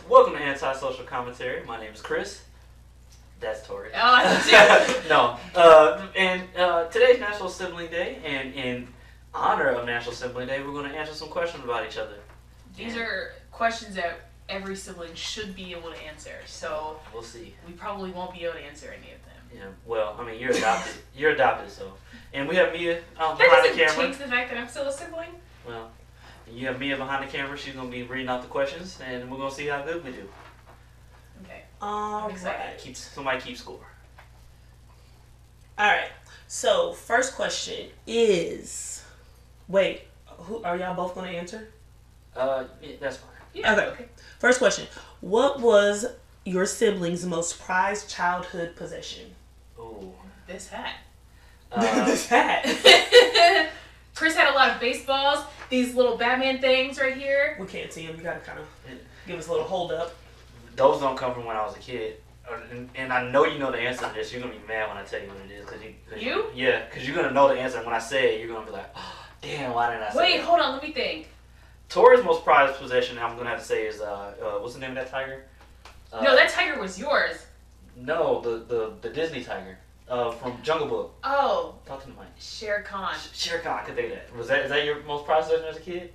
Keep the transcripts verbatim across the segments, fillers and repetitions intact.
Welcome to Antisocial Commentary. My name is Chris. That's Tori. Oh, no. Uh, and uh, today's National Sibling Day, and in honor of National Sibling Day, we're going to answer some questions about each other. These and are questions that every sibling should be able to answer. So we'll see. We probably won't be able to answer any of them. Yeah. Well, I mean, you're adopted. you're adopted, so. And we have Mia um, That behind the doesn't camera. change the fact that I'm still a sibling. Well, you have Mia behind the camera. She's going to be reading out the questions, and we're going to see how good we do. Okay. All I'm excited. right. Keep, somebody keep score. All right. So first question is, wait, who are y'all both going to answer? Uh, yeah, that's fine. Yeah. Okay. Okay. First question: what was your siblings' most prized childhood possession? Ooh. This hat. Uh, This hat. Chris had a lot of baseballs. These little Batman things right here. We can't see them. You gotta kind of give us a little hold up. Those don't come from when I was a kid. And, and I know you know the answer to this. You're going to be mad when I tell you what it is. Cause you, cause You? Yeah, because you're going to know the answer. And when I say it, you're going to be like, oh, damn, why didn't I say Wait, it? hold on. Let me think. Tori's most prized possession, I'm going to have to say, is, uh, uh, what's the name of that tiger? Uh, No, that tiger was yours. No, the, the, the Disney tiger uh, from Jungle Book. Oh, Talk to the mic. Shere Khan. Shere Khan, I could think of that. Was that. Is that your most prized possession as a kid?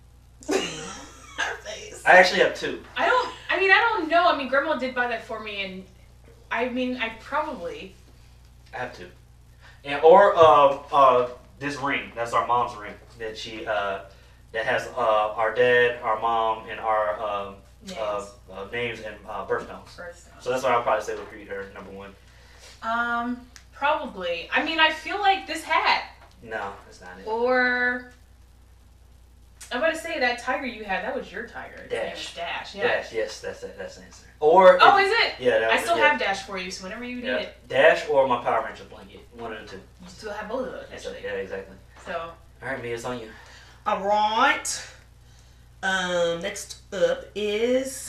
Her face. I actually have two. I don't. I mean, I don't know. I mean, Grandma did buy that for me, and I mean, I probably. I have two. And, or uh, uh, this ring. That's our mom's ring that she... Uh, that has uh, our dad, our mom, and our um, Names. uh, uh, names and uh, birthstones. Birthstones. So that's what I'll probably say would be her number one. Um, probably. I mean, I feel like this hat, No, that's not it. or I'm about to say that tiger you had. That was your tiger. His name was Dash. Dash. Yeah. Dash, yes, that's it. That's the answer. Or Oh, if- is it? yeah, that I was- still yeah. have Dash for you, so whenever you need Yeah. it, Dash or my Power Ranger blanket. One of the two. you still have both of those. Actually. Yeah, exactly. So. All right, Mia, it's on you. All right. Um. Next up is,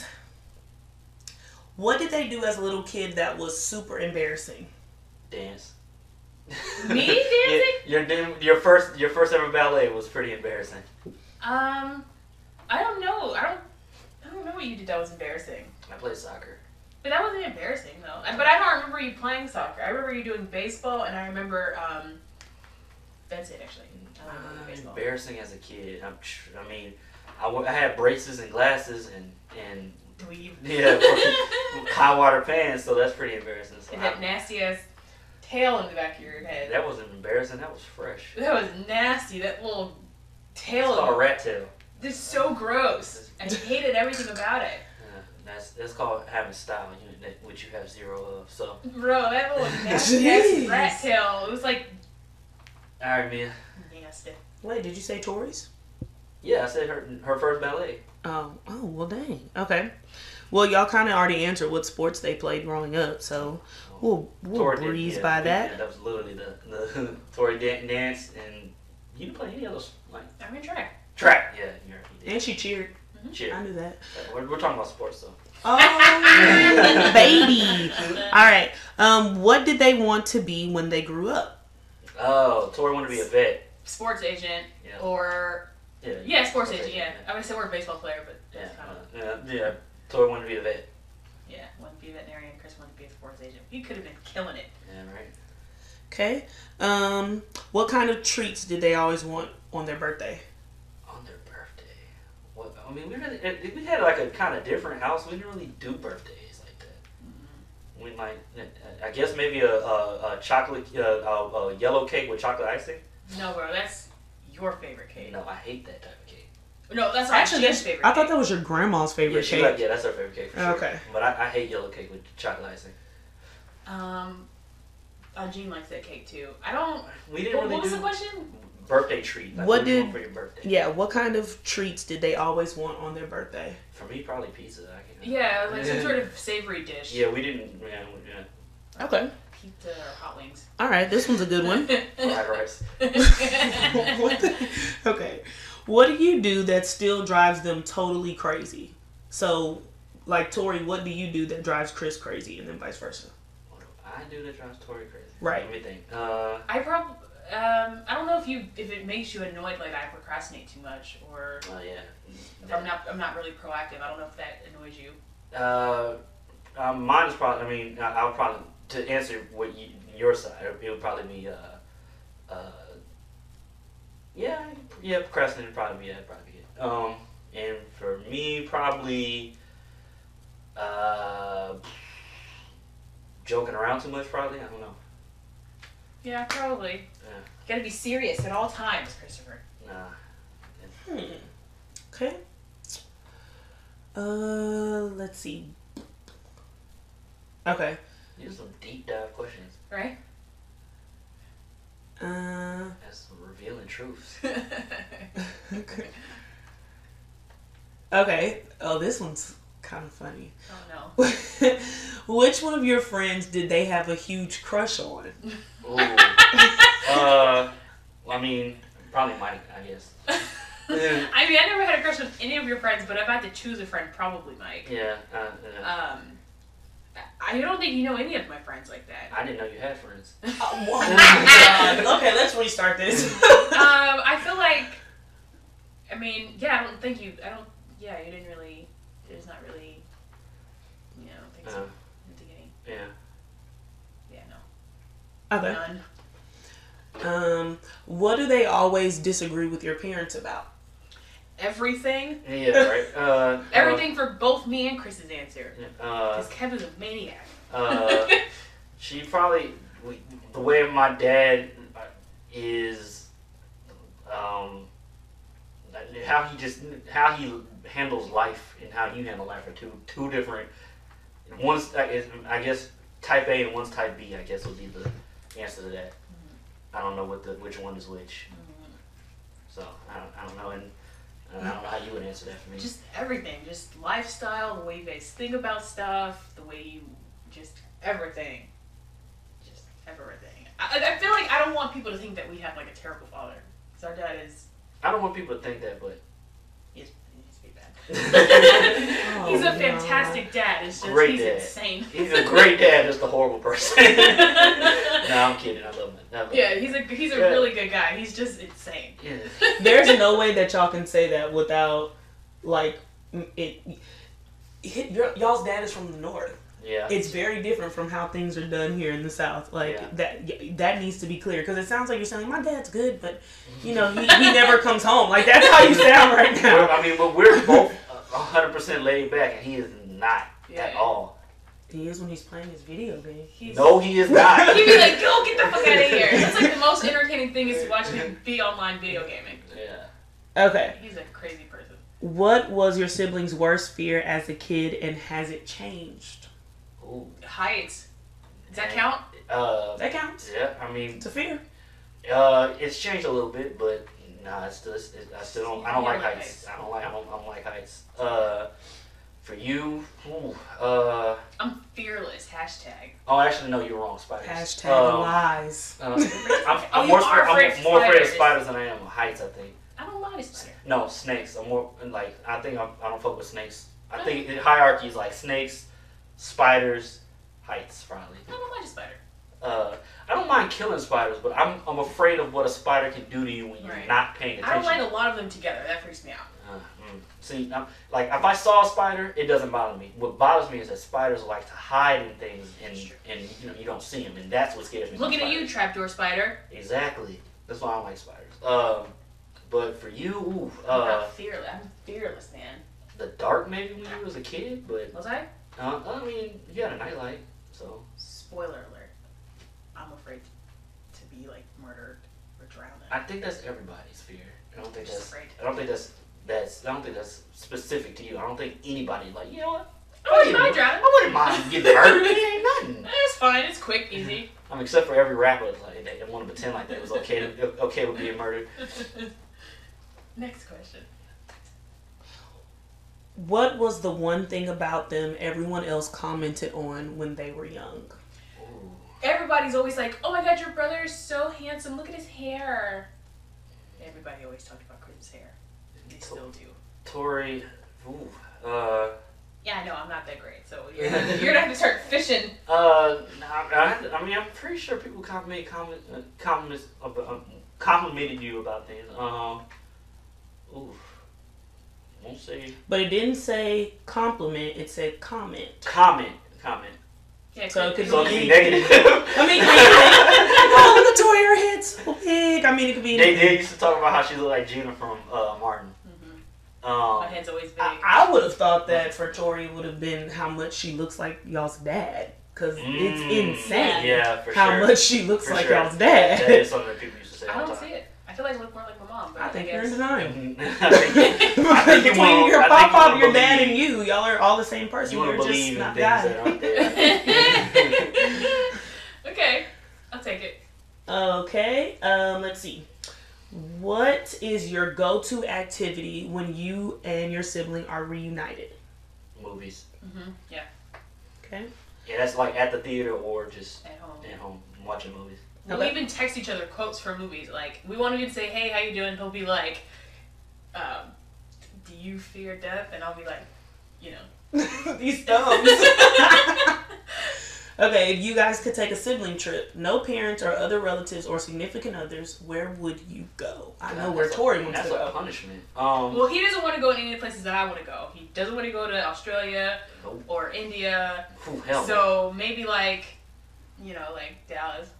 what did they do as a little kid that was super embarrassing? Dance. Me dancing? your, your your first your first ever ballet was pretty embarrassing. Um, I don't know. I don't. I don't know what you did that was embarrassing. I played soccer. But that wasn't embarrassing though. But I don't remember you playing soccer. I remember you doing baseball, and I remember um. That's it actually. I don't remember Uh, baseball. embarrassing as a kid. I'm, tr- I mean, I, w- I had braces and glasses and and Dweeb. yeah, high water pants. So that's pretty embarrassing. So And that I- nasty ass tail in the back of your head. that wasn't embarrassing. That was fresh. That was nasty. That little It's tail. called a rat tail. It's so gross. I hated everything about it. Yeah, that's that's called having style, you, that, which you have zero of. So, Bro, that little nasty ass Jeez. rat tail. It was like all right, Mia. nasty. Wait, did you say Tori's? Yeah, I said her her first ballet. Oh, oh, well, dang. Okay. Well, y'all kind of already answered what sports they played growing up, so we'll, we'll Tori did, breeze yeah, by we- that. Yeah, that was literally the the Tori dan- dance, and you didn't play any of those like I'm in track. track. Yeah, you're, you did. And she cheered. Cheer. I knew that. We're, we're talking about sports though. Oh, baby. All right. Um, what did they want to be when they grew up? Oh, Tori wanted to be a vet. Sports agent Yeah. or Yeah. yeah, sports agent. Yeah, I would say we're a baseball player, but Yeah. that's kind of Uh, yeah. Tori wanted to be a vet. yeah. Wanted to be a veterinarian. Chris wanted to be a sports agent. He could have been killing it. Yeah, right. Okay. Um, what kind of treats did they always want on their birthday? On their birthday. What? I mean, we really it- we had like a kind of different house. We didn't really do birthdays like that. Mm-hmm. We like, I guess maybe a a, a chocolate, uh, a, a yellow cake with chocolate icing. No, bro, that's your favorite cake. No, I hate that type of cake. No, that's Actually, Jen's that's, favorite. I thought cake. that was your grandma's Yeah, favorite she cake. like, yeah, that's her favorite cake for sure. Okay. But I, I hate yellow cake with chocolate icing. Um, uh, Jean likes that cake too. I don't. We didn't What, really what was do the question? birthday treat. Like, What what do you did- want for your birthday? Yeah, what kind of treats did they always want on their birthday? For me, probably pizza. I can, Yeah, like some sort of savory dish. Yeah, we didn't. Yeah, we- yeah. Okay. Pizza or hot wings. All right, this one's a good one. Fried rice. What the- okay. What do you do that still drives them totally crazy? So, like, Tori, what do you do that drives Chris crazy, and then vice versa? What do I do that drives Tori crazy? Right. Let me think. Uh, I probably. Um, I don't know if you if it makes you annoyed like I procrastinate too much or oh yeah. if I'm not I'm not really proactive. I don't know if that annoys you. Uh, uh, mine is probably. I mean, I, I'll probably to answer what you, your side. It would probably be. Uh, uh, yeah, yeah. Procrastinating would probably be. Yeah, probably be it. Um, and for me, probably. Uh, joking around too much, probably. I don't know. Yeah, probably. Yeah. You gotta be serious at all times, Christopher. Nah. Hmm. Okay. Uh, let's see. Okay. These are some deep dive questions. Right? Uh. That's some revealing truths. Okay. Okay. Oh, this one's kind of funny. Oh no. Which one of your friends did they have a huge crush on? Ooh. uh, I mean, probably Mike, I guess. I mean, I never had a crush on any of your friends, but if I had to choose a friend, probably Mike. Yeah. Uh, uh, Um, I don't think you know any of my friends like that. I didn't know you had friends. Oh, wow. Okay, let's restart this. um, I feel like, I mean, yeah, I don't think you, I don't, yeah, you didn't really, there's not really, yeah, I don't think so. Uh, I don't think any. yeah. Yeah, no. Okay. None. Um, what do they always disagree with your parents about? Everything. Yeah, right. Uh, Everything for both me and Chris's answer. Uh, Because Kevin's a maniac. uh, she probably, we, the way my dad is, um, how he just, how he handles life and how you handle life are two, two different, one's, I guess, type A and one's type B, I guess would be the answer to that. Mm-hmm. I don't know what the, which one is which. Mm-hmm. So, I don't, I don't know, and I don't know how you would answer that for me. Just everything. Just lifestyle, the way you guys think about stuff, the way you, just everything. Just everything. I, I feel like I don't want people to think that we have like a terrible father. Because our dad is... I don't want people to think that, but... He's, he's pretty bad. Oh, he's a no. fantastic dad. It's just, Great he's dad. insane. He's a great dad, just a horrible person. No, I'm kidding. I love him. I love Yeah, him. he's a he's a Yeah. really good guy. He's just insane. Yeah. There's no way that y'all can say that without, like, it. it your, y'all's dad is from the north. Yeah. It's very different from how things are done here in the south. Like Yeah. that. That needs to be clear because it sounds like you're saying my dad's good, but you know he, he never comes home. Like that's how you sound right We're, now. I mean, but we're both one hundred percent laid back, and he is not Yeah. at all. He is when he's playing his video game. He's, No, he is not. He'd be like, "Go get the fuck out of here!" That's like the most entertaining thing is to watch him be online video gaming. Yeah. Okay. He's a crazy person. What was your sibling's worst fear as a kid, and has it changed? Ooh. Heights. Does that count? Uh, That counts. yeah, I mean, It's a fear. uh, it's changed a little bit, but nah, it's still, it's, I still don't, I don't Yeah, like like heights. heights. I don't like, I don't, I don't like heights. Uh, for you, ooh, uh, I'm fearless. Hashtag. oh, actually, no, you're wrong, spiders. Hashtag Um, lies. Uh, I'm, Oh, I'm, you more, are scared, afraid I'm of more afraid of spiders. spiders than I am of heights, I think. I don't mind a spider. No, snakes. I'm more, like, I think I'm, I don't fuck with snakes. I think the hierarchy is like snakes, spiders, heights, probably. I don't mind a spider. Uh, I don't mind killing spiders, but I'm, I'm afraid of what a spider can do to you when you're Right. not paying I don't attention. like a lot of them together. That freaks me out. Uh, mm. See, I'm, like if I saw a spider, it doesn't bother me. What bothers me is that spiders like to hide in things, and and you know you don't see them, and that's what scares me. about Looking at you, spiders. trapdoor spider. Exactly. That's why I don't like spiders. Um, but for you, ooh, I'm uh, not fearless. I'm fearless, man. the dark maybe when you was a kid, but Was I? uh, I mean you had a nightlight, so Spoiler alert. I'm afraid to be like murdered or drowned. I think that's everybody's fear. I don't think Just that's. afraid. I don't think that's. That's. I don't think that's specific to you. I don't think anybody like you know what. I wouldn't mind drowning. I wouldn't mind getting murdered. It ain't nothing. It's fine. It's quick, easy. I mean, except for every rapper, it's like they, they want to pretend like they was okay to, okay with being murdered. Next question. What was the one thing about them everyone else commented on when they were young? Ooh. Everybody's always like, "Oh my God, your brother is so handsome. Look at his hair." Everybody always talked about Chris's hair. They still do. Tori, ooh, uh, Yeah, I know. I'm not that great, so you're gonna, you're gonna have to start fishing. uh, I, I, I mean, I'm pretty sure people compliment, comment, uh, compliments, um, complimented you about things. Um, ooh, most say? But it didn't say compliment. It said comment. Comment. Comment. Yeah, So it could So be it could be anything. negative. I mean, oh, look at Tori, her head's so big. I mean, it could be They, anything. they used to talk about how she looked like Gina from uh, Martin. Mm-hmm. Um, My head's always big. I, I would have thought that for Tori would have been how much she looks like y'all's dad. Because Mm, it's insane yeah, for how sure. much she looks For like sure. y'all's dad. That is something that people used to say I all the don't time. see it. I feel like I look more like my mom. But I think I you're in guess. denial. Mhm. I think you- I think Because you between wanna- your I think you pop, wanna your dad, believe- and you, y'all are all the same person. You want You're to just believe in not things God. that aren't there. Okay, I'll take it. Okay, um, let's see. What is your go-to activity when you and your sibling are reunited? Movies. Mm-hmm. Yeah, Okay. Yeah, that's like at the theater or just at home. at home watching movies. We'll Okay. even text each other quotes from movies. Like, we won't even say, hey, how you doing? He'll be like, um, do you fear death? And I'll be like, you know. These thumbs. Okay, if you guys could take a sibling trip, no parents or other relatives or significant others, where would you go? I know where That's a- Tori wants That's to a go. punishment. Um, Well, he doesn't want to go to any of the places that I want to go. He doesn't want to go to Australia Nope. or India. Ooh, hell no. So maybe like, you know, like Dallas.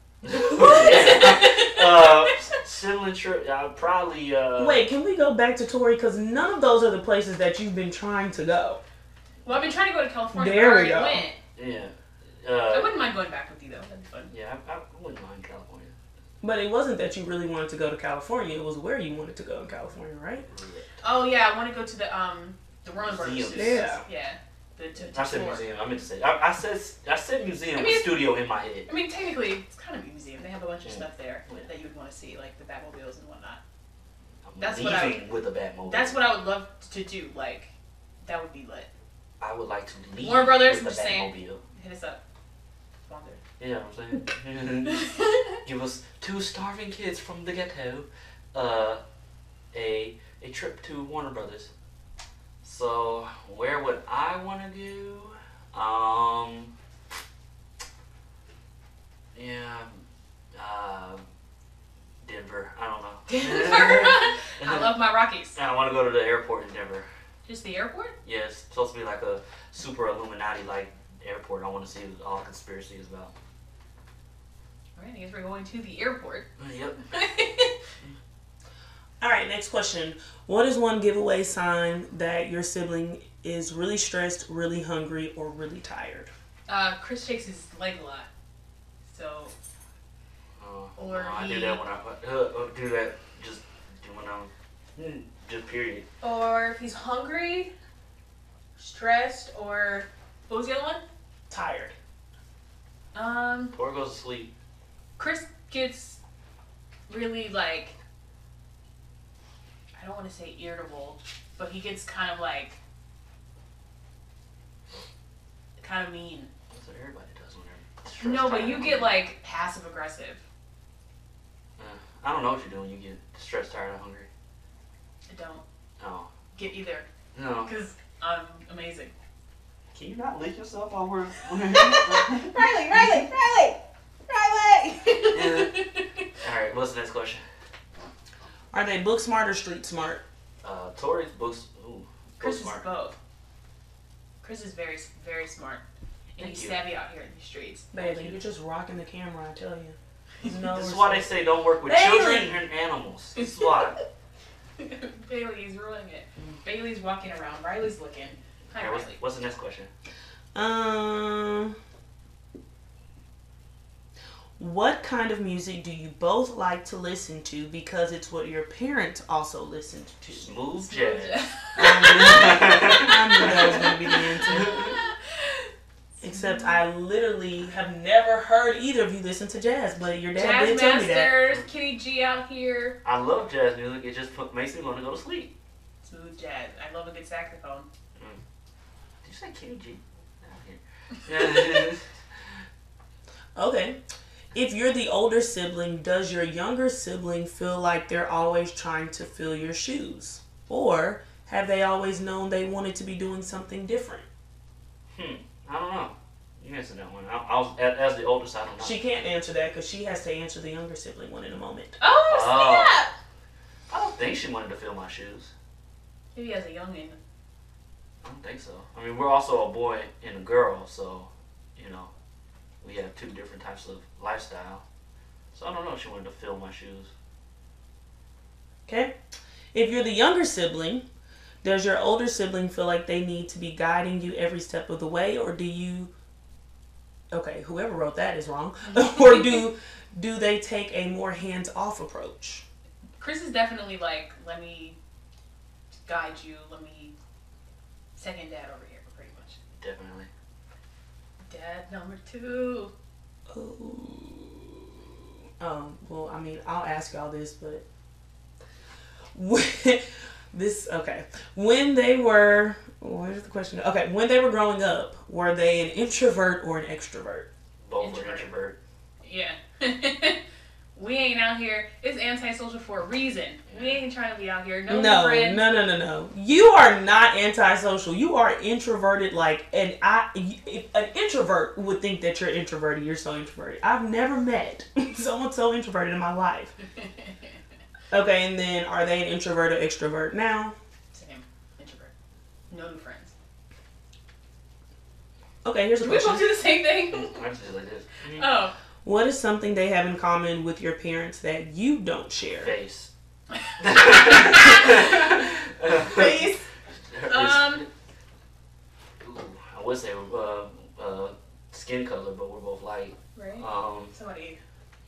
uh, sibling trip. I'd probably. Uh, Wait, can we go back to Tori? Because none of those are the places that you've been trying to go. Well, I've been trying to go to California. There but I we already go. went. Yeah. I Uh, wouldn't mind going back with you though. That'd be fun. yeah, I, I wouldn't mind California. But it wasn't that you really wanted to go to California. It was where you wanted to go in California, right? Oh yeah, I want to go to the um the Warner Brothers. Museums. Studios. Yeah. Yeah. The, to, I said tour. museum. I meant to say. I, I said. I said museum I mean, with studio in my head. I mean, technically, it's kind of a museum. They have a bunch of Yeah. stuff there Yeah. that you would want to see, like the Batmobiles and whatnot. I'm That's what I leaving with a Batmobile. That's what I would love to do. Like, that would be lit. I would like to leave Warner Brothers, with I'm a just saying. Batmobile. Hit us up. Sponsored. Yeah, I'm saying. Give us two starving kids from the ghetto, uh, a a trip to Warner Brothers. So where would I want to go? Um, yeah, uh, Denver. I don't know. Denver. I love my Rockies. I want to go to the airport in Denver. Just the airport? Yeah, it's supposed to be like a super Illuminati like airport. I want to see what all conspiracy is about. Alright, I guess we're going to the airport. Yep. All right, next question. What is one giveaway sign that your sibling is really stressed, really hungry, or really tired? uh, Chris shakes his leg a lot. So, Uh, Or no, I do he- that when I uh, uh, do that just when I'm just period. or if he's hungry, stressed, or what was the other one? Tired. Um, Or goes to sleep. Chris gets really like, I don't want to say irritable, but he gets kind of like, kind of mean. That's what everybody does when they're stressed No, but out. you get like passive aggressive. Uh, I don't know what you're doing. You get stressed, tired, or hungry. I don't No. get either No. because I'm amazing. Can you not lick yourself while we're? Riley, Riley, Riley, Riley. All right. What's the next question? Are they book smart or street smart? Uh, Tori's books. Ooh, Chris book is smart. both. Chris is very, very smart, and Thank he's you. savvy out here in the streets. Bailey, you're just rocking the camera, I tell you. No This is why they respect. say don't work with Bailey! children and animals. This is why. Bailey's ruining it. Bailey's walking around. Riley's looking. Hi, Alright, what's, Riley. what's the next question? Um, what kind of music do you both like to listen to because it's what your parents also listened to? Smooth jazz. I knew, I knew that was going to be the answer. Except I literally have never heard either of you listen to jazz, but your dad Jazz did tell me that. Masters, Kitty G out here. I love jazz music. It just put, makes me want to go to sleep. Smooth jazz. I love a good saxophone. Did you say Kenny G? Yeah. Okay. If you're the older sibling, does your younger sibling feel like they're always trying to fill your shoes? Or have they always known they wanted to be doing something different? Hmm. I don't know. You answer that one. I, I was as, as the oldest. I don't know. She can't answer that because she has to answer the younger sibling one in a moment. Oh, Oh. snap! I don't think she wanted to fill my shoes. Maybe as a youngin. I don't think so. I mean, we're also a boy and a girl, so, you know, we have two different types of lifestyle. So I don't know if she wanted to fill my shoes. Okay. If you're the younger sibling, does your older sibling feel like they need to be guiding you every step of the way, or do you... Okay, whoever wrote that is wrong. Or do do they take a more hands-off approach? Chris is definitely like, let me guide you, let me second dad over here, pretty much. Definitely. Dad number two. Oh. Um, well, I mean, I'll ask y'all this, but when, this okay. When they were, where's the question? Okay, when they were growing up, were they an introvert or an extrovert? Both were introvert. Yeah. We ain't out here. It's antisocial for a reason. We ain't trying to be out here. No, no, friends. no, no, no, no. You are not antisocial. You are introverted. Like, and I, if an introvert would think that you're introverted. You're so introverted. I've never met someone so introverted in my life. Okay, and then are they an introvert or extrovert now? Same. Introvert. No new friends. Okay, here's a Did we question. both do the same thing? I just did like this. Oh. What is something they have in common with your parents that you don't share? Face. Face. Um. I would say uh, uh, skin color, but we're both light. Right. Um, Somebody.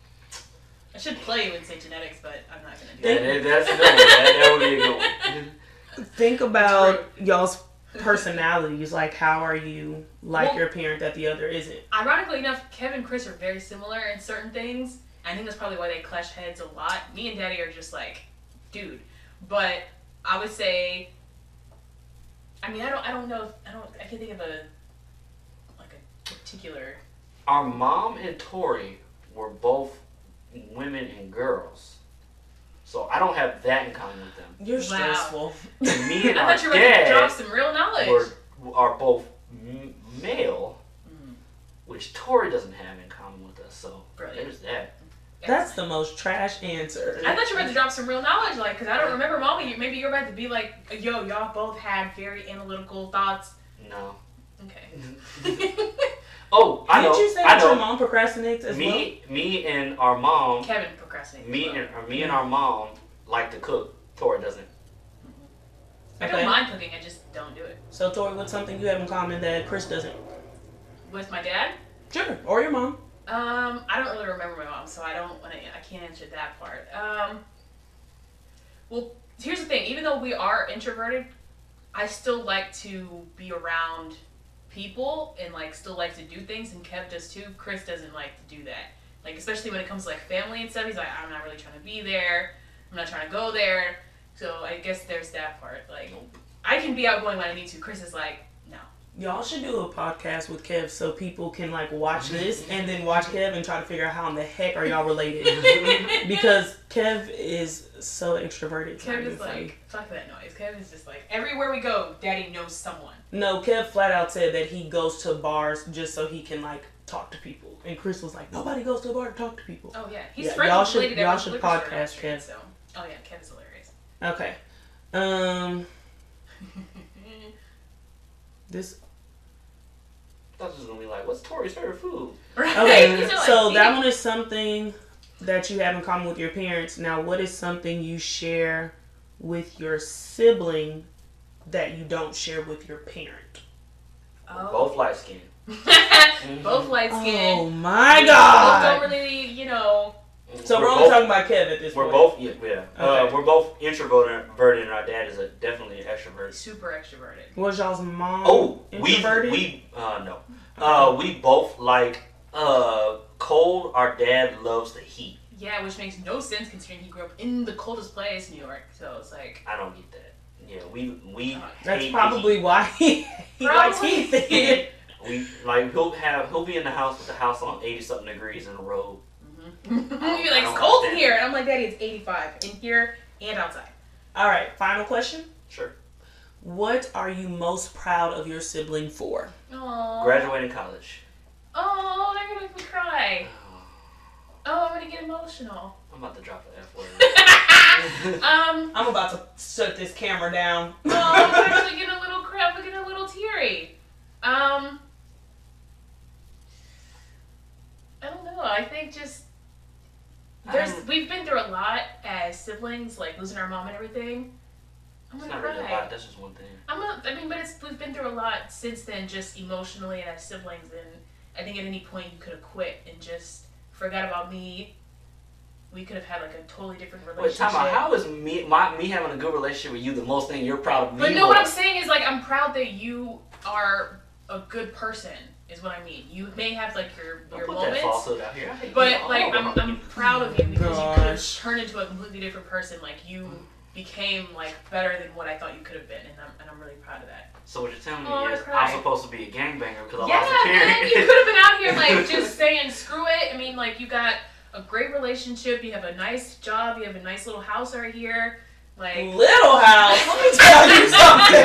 I should play you and say genetics, but I'm not gonna do yeah, that. that, that's a good one. That, that would be a good one. Think about y'all's personalities. Like, how are you like Well, your parent that the other isn't? Ironically enough, Kev and Chris are very similar in certain things. I think that's probably why they clash heads a lot. Me and Daddy are just like, dude. But I would say, I mean, I don't, I don't know, if, I don't, I can't think of a, like a particular. Our mom and Tori were both women and girls, so I don't have that in common with them. You're Wow. stressful. And me and I our thought you were ready to dad drop some real knowledge. were, are both m- male, Mm. which Tori doesn't have in common with us. So Brilliant. there's that. That's the most trash answer. I thought you were about to drop some real knowledge, like, because I don't remember Mama. You, maybe you're about to be like, yo, y'all both had very analytical thoughts. No. Okay. Oh, I Didn't know. you say I that know. your mom procrastinates as me, me, and our mom. Kevin procrastinates. Me as well. and or me and our mom like to cook. Tori doesn't. I Okay. don't mind cooking, I just don't do it. well? So, Tori, what's something you have in common that Chris doesn't? With my dad? Sure. Or your mom. Um, I don't really remember my mom, so I don't want to. I can't answer that part. Um, well, here's the thing. Even though we are introverted, I still like to be around people and like still like to do things. And Kev does too. Chris doesn't like to do that. Like especially when it comes to like family and stuff. He's like, I'm not really trying to be there. I'm not trying to go there. So I guess there's that part. Like, I can be outgoing when I need to. Chris is like, no. Y'all should do a podcast with Kev so people can like watch this and then watch Kev and try to figure out how in the heck are y'all related. Because Kev is so extroverted. It's not Kev even is funny. like, fuck that noise. Kev is just like, everywhere we go, Daddy knows someone. No, Kev flat out said that he goes to bars just so he can like talk to people. And Chris was like, nobody goes to a bar to talk to people. Oh yeah, he's Yeah, friends y'all with the should- lady that y'all runs should the liquor store podcast down the street, Kev. So, oh yeah, Kev is hilarious. Okay. Um this I thought it was gonna be like, what's Tori's favorite food? Right? Okay, He's like, so that "Eat." one is something that you have in common with your parents. Now, what is something you share with your sibling that you don't share with your parent? Oh. Both light skinned. Both light skin. Oh my Both god! don't really, you know. So we're, We're only both- talking about Kev at this We're point. both, yeah, yeah. Uh, Okay. we're both introverted, and our dad is a, definitely an extrovert. Super extroverted. Was y'all's mom Oh, we introverted? we uh no, uh we both like uh cold. Our dad loves the heat. Yeah, which makes no sense considering he grew up in the coldest place, New York. So it's like. I don't get that. Yeah, we we. That's hate probably why he, he likes Probably. heat. Then. We like he'll have he'll be in the house with the house on eighty something degrees in a row. You'd be I like, don't it's cold in understand. here. And I'm like, Daddy, it's eighty-five in here and outside. All right, final question. Sure. What are you most proud of your sibling for? Aww. Graduating college. Oh, they're gonna make me cry. Oh, I'm gonna get emotional. I'm about to drop an F word. um, I'm about to shut this camera down. oh, I'm actually getting a little cry. I'm getting a Um, I don't know. I think just there's Um, we've been through a lot as siblings, like losing our mom and everything. I'm It's gonna not really a cry. lot. That's just one thing. I'm not. I mean, but it's we've been through a lot since then, just emotionally and as siblings. And I think at any point you could have quit and just forgot about me. We could have had like a totally different Wait, relationship. time out. How is me, my, me having a good relationship with you the most thing you're proud of me? But no, for? what I'm saying is like I'm proud that you are a good person. Is what I mean. You may have like your Don't your put moments. that falsehood out here. I hate But you all like over. I'm, I'm proud of you because you could have Gosh. turned into a completely different person. Like you became like better than what I thought you could have been, and I'm and I'm really proud of that. So what you're telling me Oh, I is cried. I'm supposed to be a gangbanger because I Yeah, lost a man, parent. you could have been out here like just saying screw it. I mean, like you got a great relationship, you have a nice job, you have a nice little house right here. Like Little house. Let me tell you something.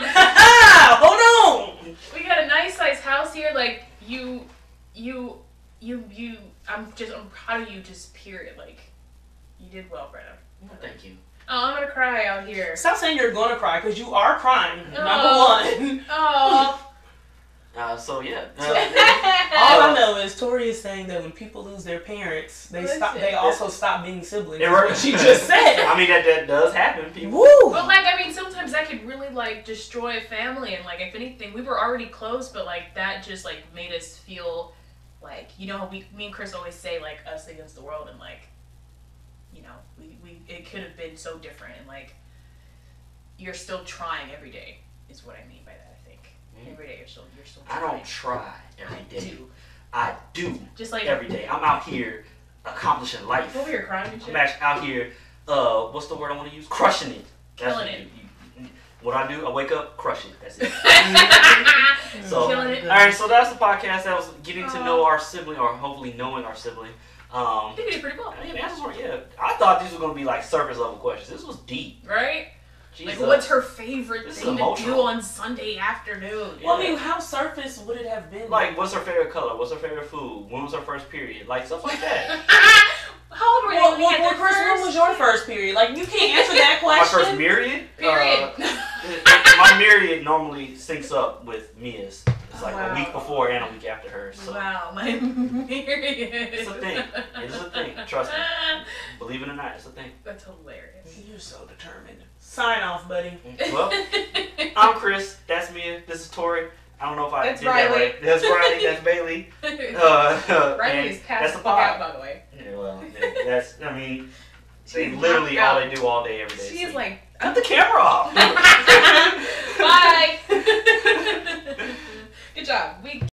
Hold on. we got a nice size house here. Like you, you, you, you. I'm just I'm proud of you. Just period. Like you did well, Brenna. Well, thank you. Oh, I'm gonna cry out here. Stop saying you're gonna cry because you are crying. Oh. Number one. Oh. Uh, so yeah. Uh, All I know is Tori is saying that when people lose their parents, they Listen. stop. They also stop being siblings. It That's what works. she just said. I mean that that does happen. People. Woo! But like, I mean, sometimes that could really like destroy a family, and like, if anything, we were already close, but like that just like made us feel like, you know, how we, me and Chris always say like us against the world, and like, you know, we, we it could have been so different, and like, you're still trying every day, is what I mean by that. I think Mm. every day you're still you're still. I Trying. don't try every I day. do. I do Just like every day. I'm out here accomplishing life. over here crying and shit. I'm actually out here. Uh, what's the word I want to use? Crushing it. That's Killing what it. you- you- What I do, I wake up, crush it. That's it. So, Killing it. all right, so that's the podcast that was getting to Aw. know our sibling, or hopefully knowing our sibling. Um, I think we did pretty well. I mean, that's what, yeah. I thought these were gonna be like surface level questions. This was deep. Right? Jesus. Like, what's her favorite This is thing to do emotional. on Sunday afternoon? Well, I mean, how surface would it have been? Like, what's her favorite color? What's her favorite food? When was her first period? Like stuff like that. How old were you Well, when you well, had well, your Chris, when first? was your first period? Like, you can't answer that My question. first period. Period. Uh, my period normally syncs up with Mia's. It's like Wow. a week before and a week after hers. So Wow, my period. it's a thing. It's a thing. Trust me. Believe it or not, it's a thing. That's hilarious. You're so determined. Sign off, buddy. Well, I'm Chris. That's Mia. This is Tori. I don't know if I That's did that Riley. right. That's Riley. That's Bailey. Uh, Riley and is passed that's the the fuck out, pod. by the way. Yeah, well, yeah, that's. I mean, they She's literally knocked all out. they do all day, every day. She's sleep. like, cut the camera off. bye. Good job. We